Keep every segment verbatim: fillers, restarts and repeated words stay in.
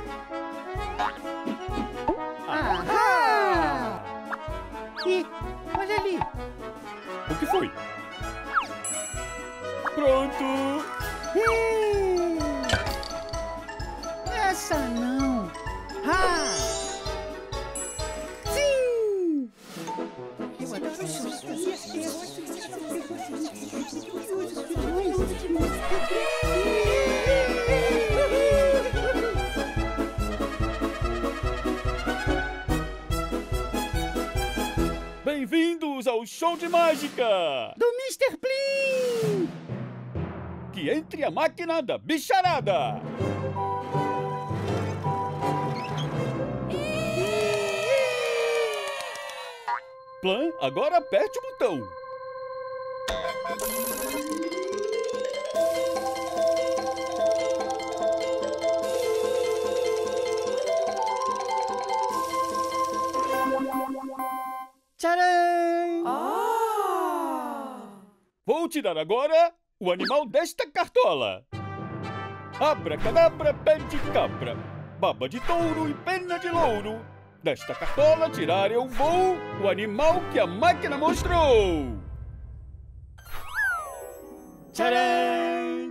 Ahá! E olha ali. O que foi? Pronto! Hum, essa não. Ah! Sim! Eu adoro Bem-vindos ao show de mágica! do mister Plim! Que entre a máquina da bicharada! Plan, agora aperte o botão. Tcharam! Vou tirar agora o animal desta cartola. Abracadabra, pé de cabra, baba de touro e pena de louro. Desta cartola tirar eu vou o animal que a máquina mostrou. Tcharam!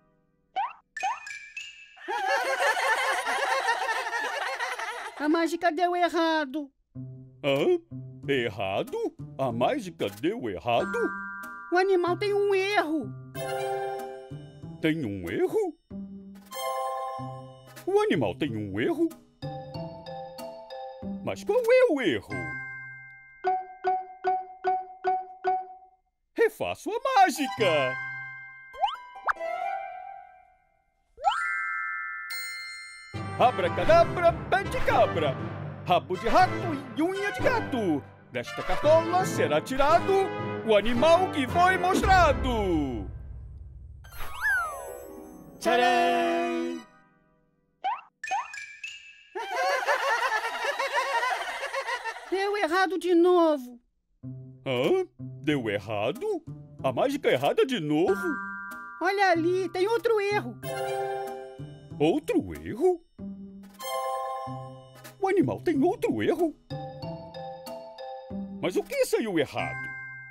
A mágica deu errado. Hã? Errado? A mágica deu errado? O animal tem um erro. Tem um erro? O animal tem um erro? Mas qual é o erro? Refaço a mágica! Abracadabra, pé de cabra, rabo de rato e unha de gato. Desta cartola será tirado o animal que foi mostrado. Tcharam! Deu errado de novo. Hã? Deu errado? A mágica errada de novo? Olha ali, tem outro erro. Outro erro? O animal tem outro erro? Mas o que saiu errado?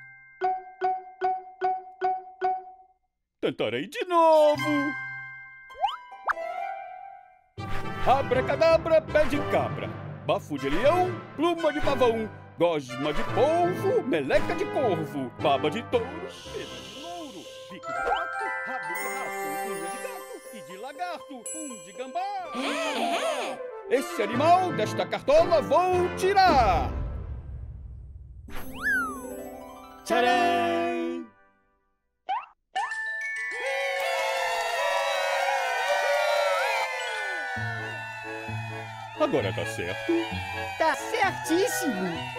Tentarei de novo. Abracadabra, pé de cabra, bafo de leão, pluma de pavão, gosma de polvo, meleca de corvo, baba de touro, pena de louro, bico de gato, rabo de rato, unha de gato e de lagarto, um de gambá. Esse animal desta cartola vou tirar. Tcharam! Agora tá certo? Tá certíssimo.